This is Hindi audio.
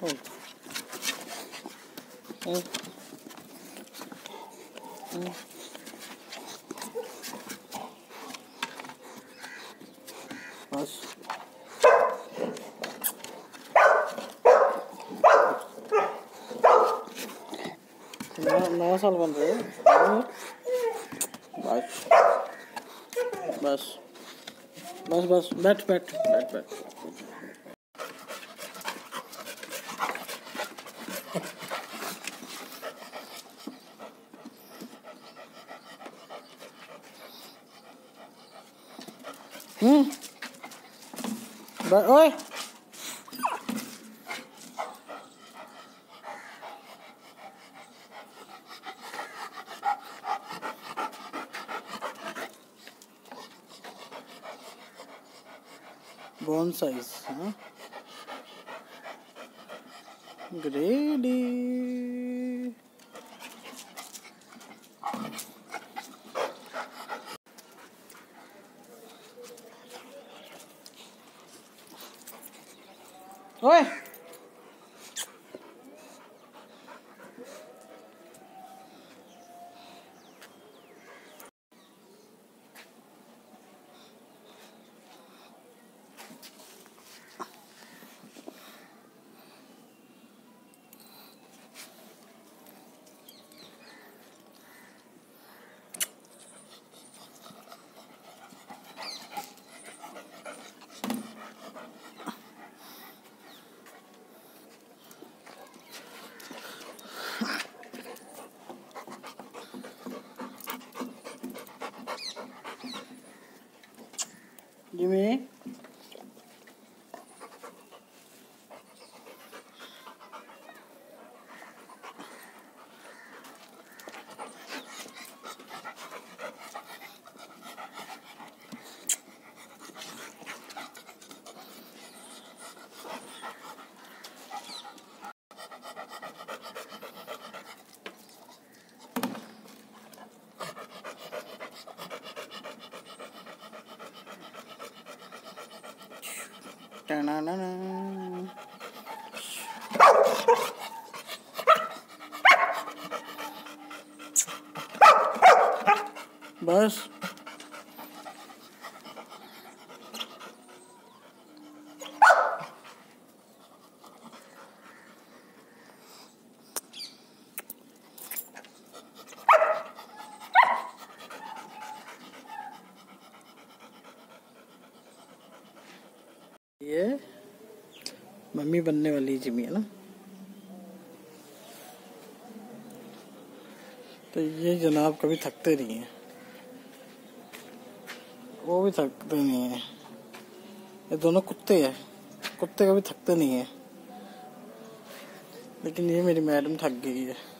बस नया साल बन रहे हैं। बस बस बस बस बैठ बैठ बैठ बैठ। ओए बोन साइज ग्रेडी। ओए जिमी बस ये मम्मी बनने वाली जिमी है ना। तो ये जनाब कभी थकते नहीं है, वो भी थकते नहीं है। ये दोनों कुत्ते हैं, कुत्ते कभी थकते नहीं है। लेकिन ये मेरी मैडम थक गई है।